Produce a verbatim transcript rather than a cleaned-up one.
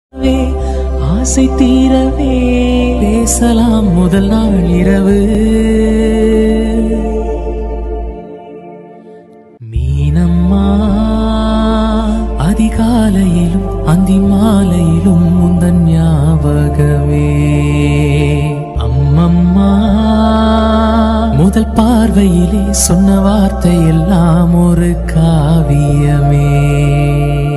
ஆசை தீரவே பேசலாம் முதல் நாள் இரவு. மீனம்மா அதிகாலையிலும் அந்தி மாலையிலும் முந்தன் ஞாபகமே. அம்மம்மா முதல் பார்வையிலே சொன்ன வார்த்தை எல்லாம் ஒரு காவியமே.